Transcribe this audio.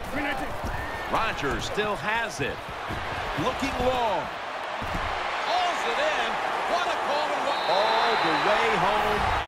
Rodgers still has it. Looking long. Hauls it in. What a call and what all the way home.